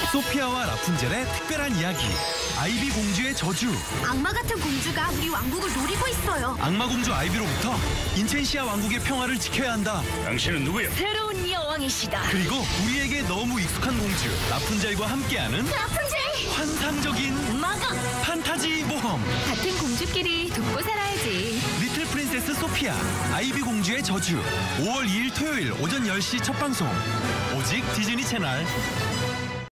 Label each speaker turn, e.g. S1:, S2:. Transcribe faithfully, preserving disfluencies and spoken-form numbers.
S1: 소피아와 라푼젤의 특별한 이야기. 아이비 공주의 저주.
S2: 악마 같은 공주가 우리 왕국을 노리고 있어요.
S1: 악마 공주 아이비로부터 인첸시아 왕국의 평화를 지켜야 한다.
S3: 당신은 누구야?
S2: 새로운 여왕이시다.
S1: 그리고 우리에게 너무 익숙한 공주 라푼젤과 함께하는
S2: 라푼젤!
S1: 환상적인
S2: 마가!
S1: 판타지 모험.
S2: 같은 공주끼리 돕고 살아야지.
S1: 리틀 프린세스 소피아, 아이비 공주의 저주. 오월 이일 토요일 오전 열 시 첫 방송. 오직 디즈니 채널.